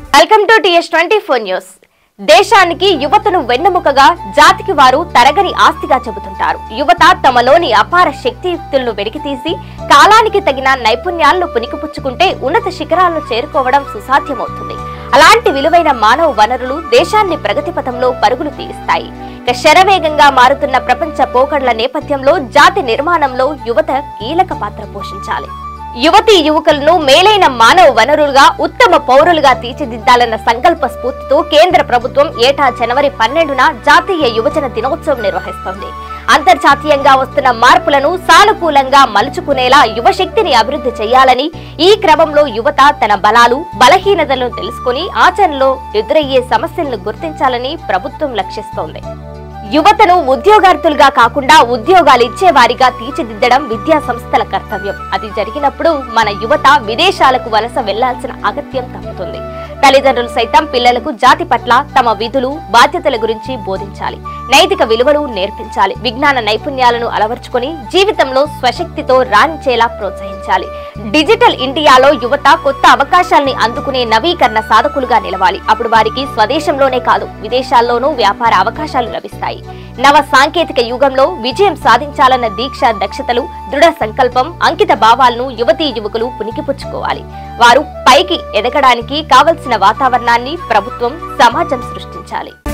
Welcome to TS24 news. దేశానికి యువతను వెన్నెముకగా, జాతికి వారు తరగని ఆస్తిగా చెబుతుంటారు. యువత తమలోని అపార శక్తియుక్తులను వెలికితీసి కాలానికి తగిన నైపుణ్యాలను పునికిపుచ్చుకుంటే ఉన్నత శిఖరాలను చేరుకోవడం సుసాధ్యమవుతుంది. అలాంటి విలువైన మానవ వనరులు దేశాన్ని ప్రగతి పథంలో పరుగులు తీయిస్తాయి. శరవేగంగా మారుతున్న ప్రపంచ పోకడల నేపథ్యంలో జాతి నిర్మాణంలో యువత కీలక పాత్ర పోషించాలి. యువతీ యువకులను మేలైన మానవ వనరులుగా, ఉత్తమ పౌరులుగా తీర్చిదిద్దాలన్న సంకల్ప స్ఫూర్తితో కేంద్ర ప్రభుత్వం ఏటా జనవరి 12న జాతీయ యువజన దినోత్సవం నిర్వహిస్తోంది. అంతర్జాతీయంగా వస్తున్న మార్పులను సానుకూలంగా మలుచుకునేలా యువశక్తిని అభివృద్ధి చేయాలని, ఈ క్రమంలో యువత తన బలాలు, బలహీనతలను తెలుసుకుని ఆచరణలో ఎదురయ్యే సమస్యలను గుర్తించాలని ప్రభుత్వం లక్ష్యిస్తోంది. యువతను ఉద్యోగార్థులుగా కాకుండా ఉద్యోగాలు ఇచ్చేవారిగా తీర్చిదిద్దడం విద్యా సంస్థల కర్తవ్యం. అది జరిగినప్పుడు మన యువత విదేశాలకు వలస వెళ్లాల్సిన అగత్యం తప్పుతుంది. తల్లిదండ్రులు సైతం పిల్లలకు జాతి పట్ల తమ విధులు, బాధ్యతల గురించి బోధించాలి. నైతిక విలువలు నేర్పించాలి. విజ్ఞాన నైపుణ్యాలను అలవర్చుకొని జీవితంలో స్వశక్తితో రాణించేలా ప్రోత్సహించాలి. డిజిటల్ ఇండియాలో యువత కొత్త అవకాశాలని అందుకునే నవీకరణ సాధకులుగా నిలవాలి. అప్పుడు వారికి స్వదేశంలోనే కాదు, విదేశాల్లోనూ వ్యాపార అవకాశాలు లభిస్తాయి. నవ సాంకేతిక యుగంలో విజయం సాధించాలన్న దీక్ష, దక్షతలు, దృఢ సంకల్పం, అంకిత భావాలను యువతీ యువకులు పునికిపుచ్చుకోవాలి. వారు పైకి ఎదగడానికి కావలసిన వాతావరణాన్ని ప్రభుత్వం, సమాజం సృష్టించాలి.